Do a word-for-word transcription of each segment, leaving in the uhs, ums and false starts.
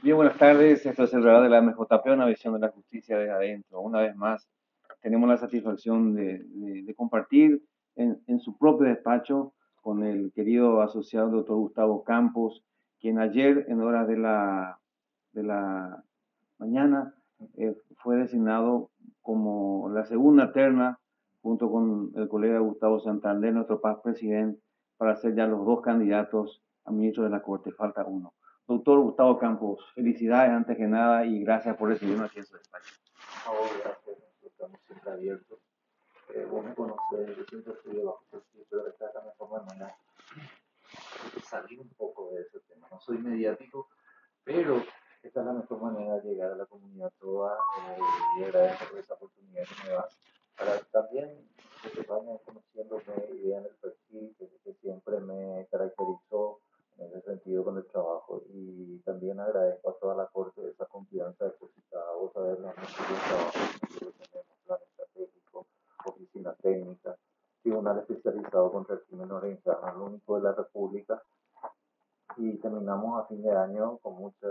Bien, buenas tardes. Esto es el Radar de la M J P, una visión de la justicia de adentro. Una vez más, tenemos la satisfacción de, de- de compartir en, en su propio despacho con el querido asociado doctor Gustavo Campos, quien ayer, en horas de la, de la mañana, eh, fue designado como la segunda terna, junto con el colega Gustavo Santander, nuestro paz presidente, para ser ya los dos candidatos a ministro de la Corte. Falta uno. Doctor Gustavo Campos, felicidades antes que nada y gracias por recibirnos aquí en su despacho. Ahora, gracias, nosotros estamos siempre abiertos. Eh, vos me conocés, yo siempre estoy debajo de ti, pero esta es la mejor manera de salir un poco de ese tema. No soy mediático, pero esta es la mejor manera de llegar a la comunidad toda eh, y agradezco por esa oportunidad que me das para también que vayan conociéndome y vean el perfil que, que siempre me caracterizó en ese sentido con el trabajo y también agradezco a toda la corte esa confianza depositada. Vos sabés la mucho del trabajo que nosotros tenemos, plan estratégico, oficina técnica, tribunal especializado contra el crimen organizado, el único de la República, y terminamos a fin de año con mucha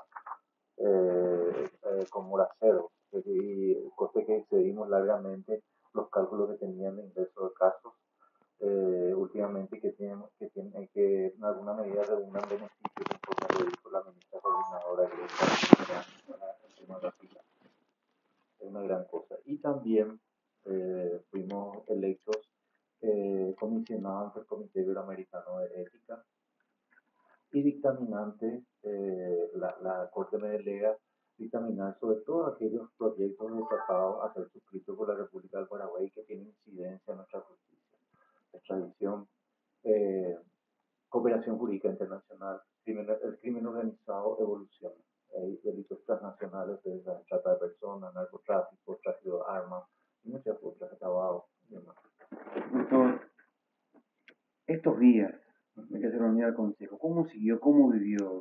eh, eh, con Moracero, y cosa que excedimos largamente los cálculos que tenían de ingreso de casos eh, últimamente que tienen que tienen que en alguna medida redundan beneficios conforme lo dijo la ministra coordinadora que para el tema de la fila. Es una gran cosa. Y también eh, fuimos electos eh, comisionados ante el Comité Iberoamericano de Ética y dictaminante, eh, la, la Corte me delega dictaminar sobre todo aquellos proyectos destacados a ser suscritos por la República del Paraguay que tienen incidencia en nuestra justicia, extradición, eh, cooperación jurídica internacional, crimen, el crimen organizado, evolución, eh, delitos transnacionales, de la trata de personas, narcotráfico, tráfico de armas y muchas otras, acabados y demás. Doctor, estos días de que se reunió el Consejo, ¿cómo siguió? ¿Cómo vivió?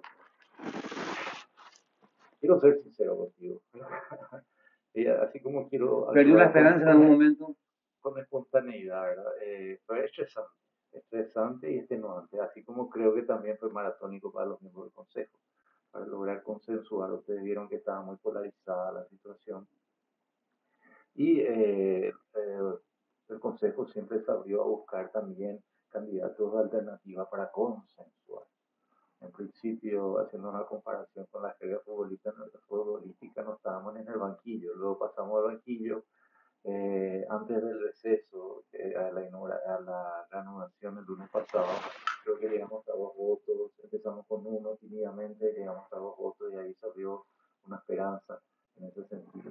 Quiero ser sincero contigo. Y así como quiero ¿Perdió la actuar con, esperanza en con, algún momento? con espontaneidad, ¿verdad? Eh, fue estresante, estresante y extenuante, así como creo que también fue maratónico para los miembros del Consejo, para lograr consensuar. Ustedes vieron que estaba muy polarizada la situación y eh, eh, el Consejo siempre se abrió a buscar también candidatos de alternativa para consensuar. En principio, haciendo una comparación con la jerga futbolística, futbolística, no estábamos en el banquillo, luego pasamos al banquillo eh, antes del receso, eh, a, la a la reanudación el lunes pasado. Creo que llegamos a dos votos, empezamos con uno tímidamente, llegamos a dos votos y ahí se abrió una esperanza en ese sentido.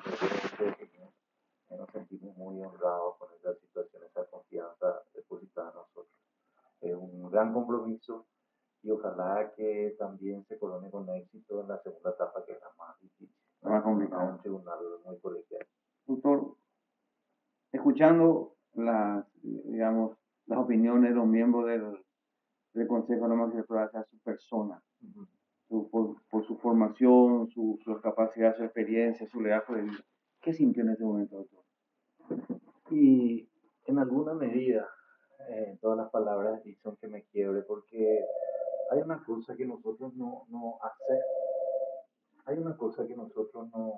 Nos sentimos muy honrados con esa situación, esa confianza depositada en nosotros. Es un gran compromiso y ojalá que también se corone con éxito en la segunda etapa, que es la más difícil, La más a complicada. un tribunal muy colegial. Doctor, escuchando las, digamos, las opiniones de los miembros del, del Consejo de la Magistratura hacia su persona, Uh-huh. su, por, por, su formación, su, su, capacidad, su experiencia, su legajo de vida. ¿Qué sintió en ese momento, doctor? Y en alguna medida, eh, todas las palabras dicen que me quiebre porque hay una cosa que nosotros no, no hacemos, hay una cosa que nosotros no,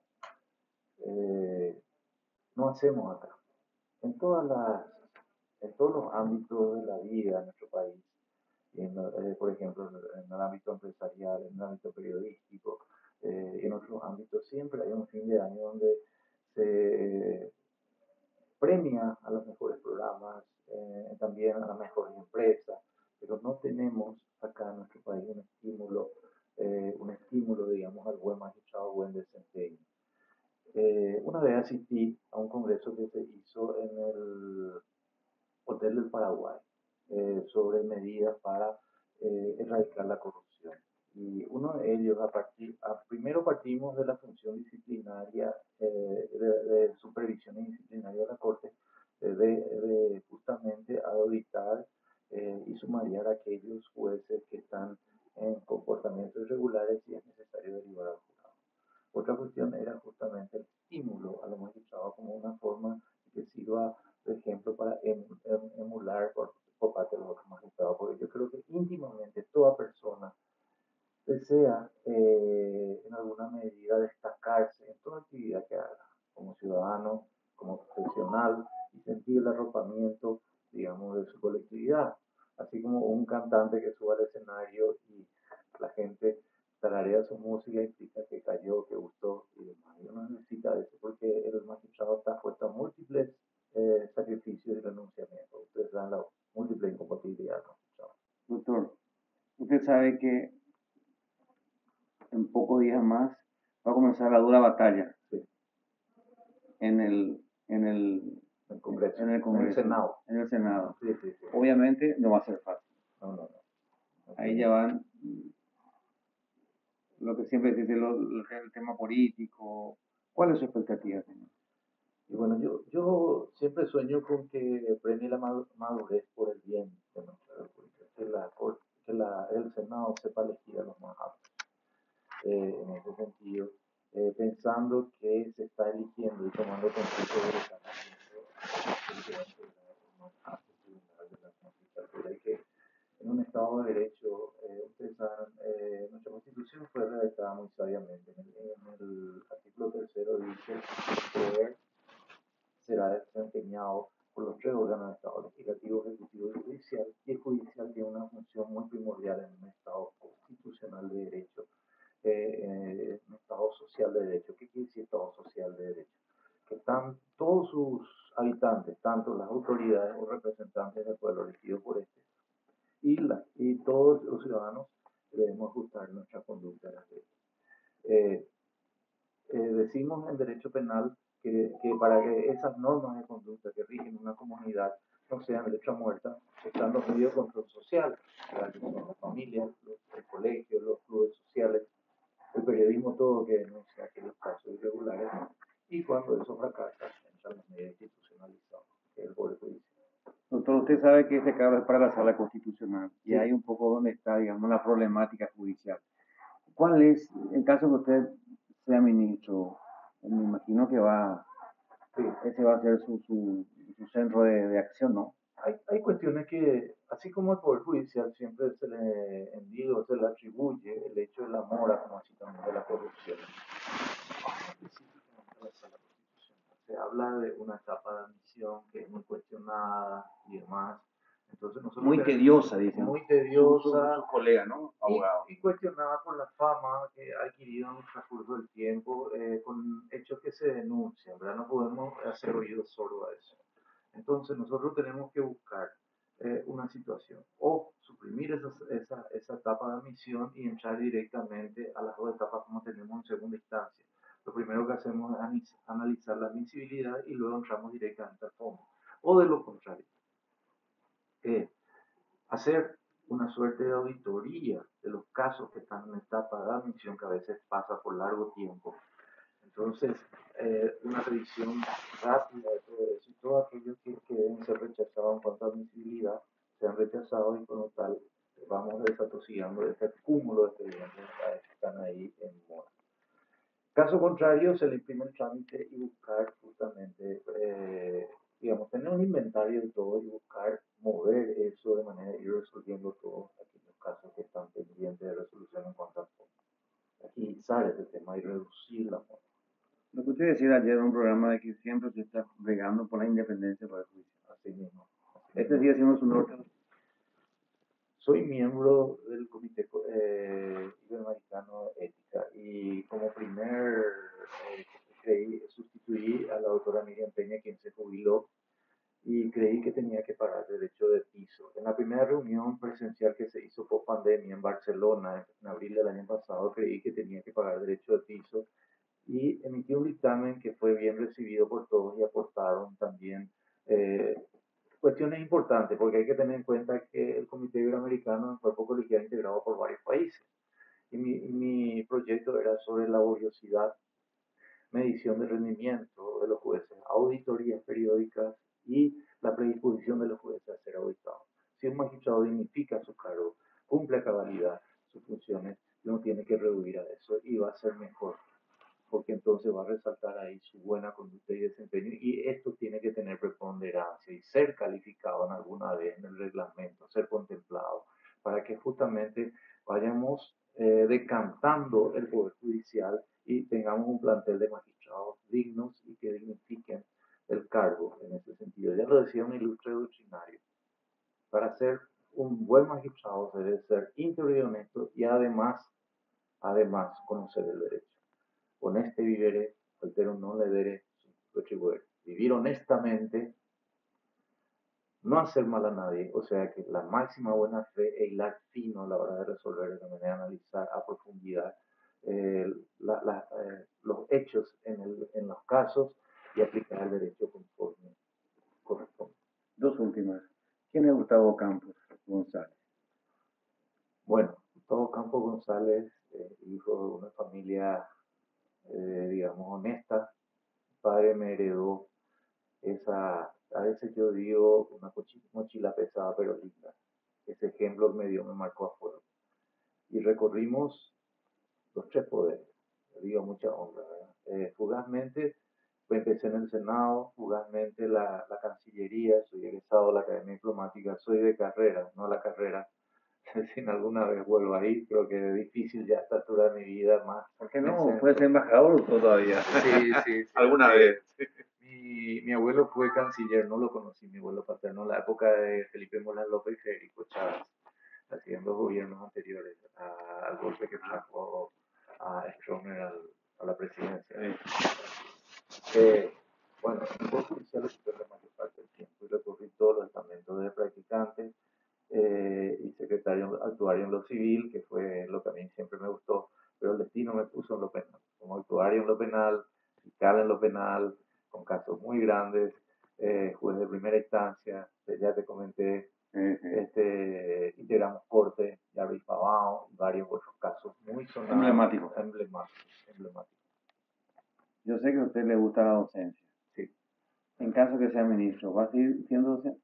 eh, no hacemos acá. En todas las, en todos los ámbitos de la vida en nuestro país, en, eh, por ejemplo, en el ámbito empresarial, en el ámbito periodístico, eh, en otros ámbitos, siempre hay un fin de año donde se premia a los mejores programas, eh, también a las mejores empresas, pero no tenemos acá en nuestro país un estímulo, eh, un estímulo, digamos, al buen magistrado, buen desempeño. Eh, una vez asistí a un congreso que se hizo en el Hotel del Paraguay eh, sobre medidas para eh, erradicar la corrupción. Y uno de ellos, a partir, a, primero partimos de la función disciplinaria, eh, de, de, supervisión disciplinaria de la Corte, eh, de, de, justamente auditar eh, y sumariar a aquellos jueces que están en comportamientos irregulares y es necesario derivar al jurado. Otra cuestión era justamente el estímulo a los magistrados como una forma que sirva de ejemplo para em, em, emular por, por parte de los otros magistrados, porque yo creo que íntimamente toda persona desea eh, cantante que suba al escenario y la gente tararea su música, explica que cayó, que gustó y demás. Y uno necesita eso porque el magistrado está puesto a múltiples eh, sacrificios y renunciamientos. Ustedes dan la múltiple incompatibilidad del magistrado. Doctor, usted sabe que en pocos días más va a comenzar la dura batalla Sí, en el, en el, el Congreso, en el Congreso, en el Senado. en el Senado. Sí, sí, sí. Obviamente no va a ser fácil. No, no, no. no Ahí tiene- ya van lo que siempre dice lo- lo que es el tema político. ¿Cuál es su expectativa, señor? Y bueno, yo, yo siempre sueño con que premie la madu- madurez por el bien de nuestra república, que, la, cor- que la, el Senado sepa elegir a los más aptos. Eh, en ese sentido, eh, pensando que se está eligiendo y tomando concepto de la y que en un Estado de Derecho, eh, ustedes saben, eh, nuestra Constitución fue redactada muy sabiamente. En el, en el artículo tercero dice que el poder será desempeñado por los tres órganos de Estado, legislativo, ejecutivo y judicial, y el judicial tiene una función muy primordial en un Estado constitucional de derecho, eh, eh, un Estado social de derecho. ¿Qué quiere decir Estado social de derecho? Que están todos sus habitantes, tanto las autoridades o representantes del pueblo elegidos por este, y, la, y todos los ciudadanos debemos ajustar nuestra conducta a las leyes. Eh, eh, decimos en derecho penal que, que para que esas normas de conducta que rigen una comunidad no sean letra muerta, están los medios de control social, que son las familias, los, el colegio, los clubes sociales, el periodismo, todo que denuncia aquellos casos irregulares, y cuando eso fracasa, entran los medios institucionalizados, que es el Poder Judicial. Doctor, usted sabe que este caso es para la sala constitucional y Sí. ahí un poco donde está, digamos, la problemática judicial. ¿Cuál es, en caso que usted sea ministro, me imagino que va, Sí. ese va a ser su, su, su centro de, de acción, ¿no? Hay, hay cuestiones que, así como el Poder Judicial siempre se le endiga o se le atribuye el hecho de la mora, como así también de la corrupción. Específicamente la Sala Constitucional. Se habla de una etapa de admisión que es muy cuestionada y demás. Entonces nosotros Muy tenemos- tediosa, dicen. muy Sus tediosa su, su colegas, ¿no? y, Abogados. y cuestionada por la fama que ha adquirido en el transcurso del tiempo, eh, con hechos que se denuncian, ¿verdad? No podemos hacer oídos sordos a eso. Entonces nosotros tenemos que buscar eh, una situación o suprimir esa, esa, esa etapa de admisión y entrar directamente a las dos etapas como tenemos en segunda instancia. Lo primero que hacemos es analizar la admisibilidad y luego entramos directamente al fondo. O de lo contrario, eh, hacer una suerte de auditoría de los casos que están en etapa de admisión que a veces pasa por largo tiempo. Entonces, eh, una revisión rápida de todo eso y todos aquellos que, que deben ser rechazados en cuanto a admisibilidad se han rechazado y con lo tal vamos desatosigando este cúmulo de expedientes que están ahí en mora. Caso contrario, se le imprime el trámite y buscar justamente, eh, digamos, tener un inventario de todo y buscar mover eso de manera de ir resolviendo todos aquellos casos que están pendientes de resolución en cuanto a fondo. Agilizar ese tema y reducir la mora. Lo que usted decía ayer en un programa de que siempre se está bregando por la independencia para el juicio. Así mismo. Así Este mismo. sigue siendo su norte. Soy miembro del Comité eh, Iberoamericano de Ética y como primer eh, creí, sustituí a la doctora Miriam Peña, quien se jubiló, y creí que tenía que pagar derecho de piso. En la primera reunión presencial que se hizo por pandemia en Barcelona, en abril del año pasado, creí que tenía que pagar derecho de piso y emití un dictamen que fue bien recibido por todos y aportaron también eh, cuestiones importantes, porque hay que tener en cuenta que el Comité Iberoamericano es un cuerpo colegiado integrado por varios países. Y mi, y mi proyecto era sobre laboriosidad, medición de rendimiento de los jueces, auditorías periódicas y la predisposición de los jueces a ser auditados. Si un magistrado dignifica su cargo, cumple a cabalidad sus funciones, uno tiene que reducir a eso y va a ser mejor, porque entonces va a resaltar ahí su buena conducta y desempeño, y esto tiene que tener preponderancia y ser calificado en alguna vez en el reglamento, ser contemplado, para que justamente vayamos eh, decantando el Poder Judicial y tengamos un plantel de magistrados dignos y que dignifiquen el cargo en ese sentido. Ya lo decía un ilustre doctrinario, para ser un buen magistrado debe ser íntegro y honesto y además, además conocer el derecho. Honeste vivere, altero non ledere, retribuere. Vivir honestamente, no hacer mal a nadie, o sea que la máxima buena fe e hilar fino a la hora de resolver, de manera de analizar a profundidad eh, la, la, eh, los hechos en, el, en los casos y aplicar el derecho conforme corresponde. Dos últimas. ¿Quién es Gustavo Campos González? Bueno, Gustavo Campos González, eh, hijo de una familia, eh, digamos, honesta. Mi padre me heredó esa, a veces yo digo, una mochila pesada pero linda. Ese ejemplo me dio, me marcó a fuego. Y recorrimos los tres poderes. Le digo mucha honra, ¿verdad? Eh, fugazmente, pues empecé en el Senado, fugazmente la, la Cancillería, soy egresado de la Academia Diplomática, soy de carrera, no la carrera. Si en alguna vez vuelvo ahí, creo que es difícil ya a esta altura de mi vida más. ¿Por qué no? ¿Puedes ser embajador todavía? Sí, sí, sí. ¿Alguna sí. vez? Mi, mi abuelo fue canciller, no lo conocí, mi abuelo paterno, en la época de Felipe Molas López y Federico Chávez, haciendo los gobiernos anteriores a, al golpe que trajo a Stroessner al, a la presidencia. Sí. Eh, bueno, en el Poder Judicial estuve la mayor parte del tiempo y recorrí todos los estamentos de practicantes eh, y secretario actuario en lo civil, que fue lo que a mí siempre me gustó, pero el destino me puso en lo penal, como actuario en lo penal, fiscal en lo penal, con casos muy grandes, eh, juez de primera instancia, ya te comenté, Uh-huh. este, integramos corte, ya Pavao, y varios otros casos muy sonados, Emblemáticos. emblemáticos, emblemáticos. Yo sé que a usted le gusta la docencia. Sí. En caso que sea ministro, ¿va a seguir siendo docente?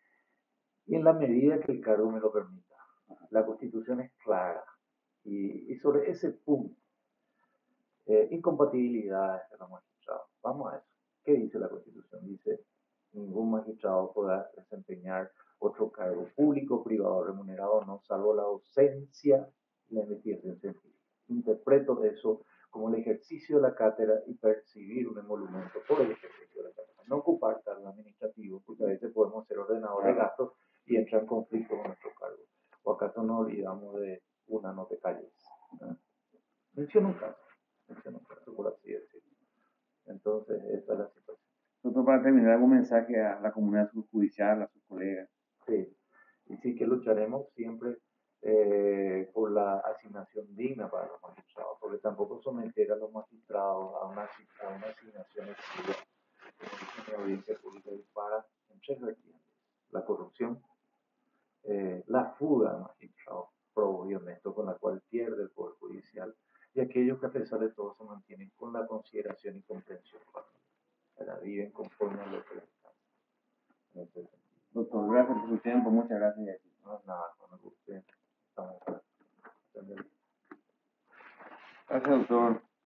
Y en la medida que el cargo me lo permita. La Constitución es clara. Y, y sobre ese punto, eh, incompatibilidades de los magistrados. Vamos a eso. ¿Qué dice la Constitución? Dice, ningún magistrado podrá desempeñar otro cargo público, privado, remunerado o no, salvo la docencia y la investigación científica. Interpreto eso como el ejercicio de la cátedra y percibir un emolumento por el ejercicio de la cátedra. No ocupar cargo administrativo, porque a veces podemos ser ordenadores de gastos y entra en conflicto con nuestro cargo. ¿O acaso nos olvidamos de una no te calles? ¿Eh? Menciono un caso, menciono un caso por así decirlo. Entonces, esa es la situación. Doctor, para terminar, ¿algún mensaje a la comunidad judicial, a sus colegas? Sí, y sí que lucharemos siempre eh, por la asignación digna para los magistrados, porque tampoco someter a los magistrados a una, a una asignación excesiva, como dice mi audiencia pública, dispara en tres vertientes: la corrupción, eh, la fuga de magistrados probos y honestos con la cual pierde el Poder Judicial, y aquellos que a pesar de todo se mantienen con la consideración y comprensión para viven conforme a lo que les alcanza. Doctor, gracias por su tiempo, muchas gracias. No es nada, cuando usted estamos para atender. Gracias, doctor.